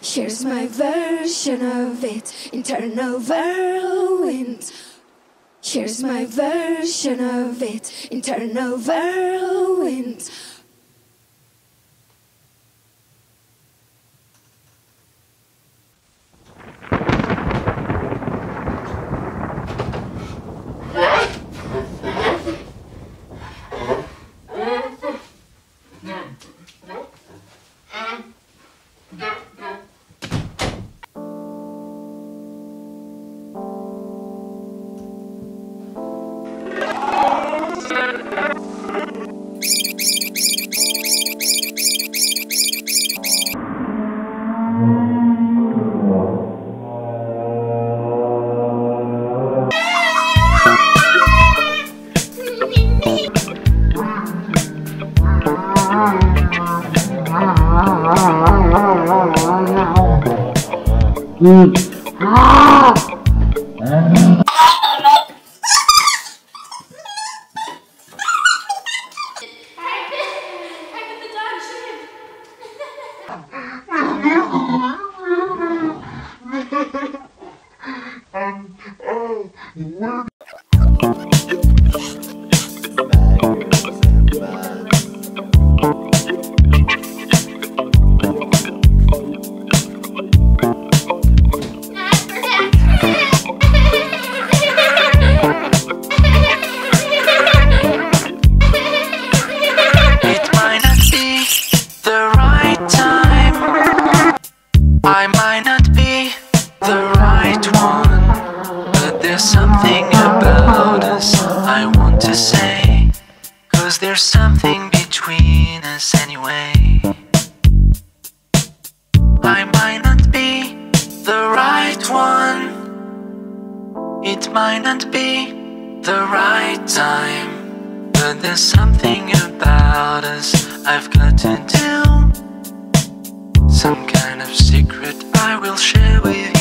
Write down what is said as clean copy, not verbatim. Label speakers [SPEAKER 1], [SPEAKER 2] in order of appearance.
[SPEAKER 1] Here's my version of it, internal whirlwind. Here's my version of it, internal whirlwind.
[SPEAKER 2] I might not be the right one, but there's something about us I want to say, 'cause there's something between us anyway. I might not be the right one, it might not be the right time, but there's something about us I've got to do. Some kind of secret I will share with you.